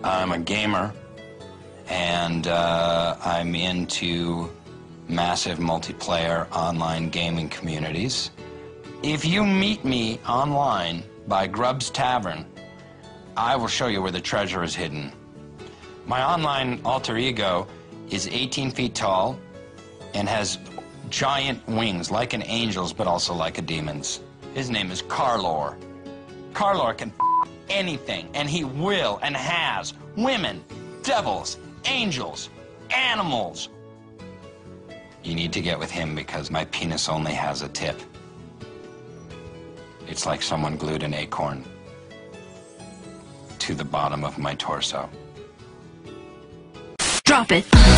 I'm a gamer, and I'm into massive multiplayer online gaming communities. If you meet me online by Grubb's Tavern, I will show you where the treasure is hidden. My online alter ego is 18 feet tall and has giant wings, like an angel's, but also like a demon's. His name is Carlor. Carlor can anything, and he will and has. Women, devils, angels, animals. You need to get with him because my penis only has a tip. It's like someone glued an acorn to the bottom of my torso. Drop it.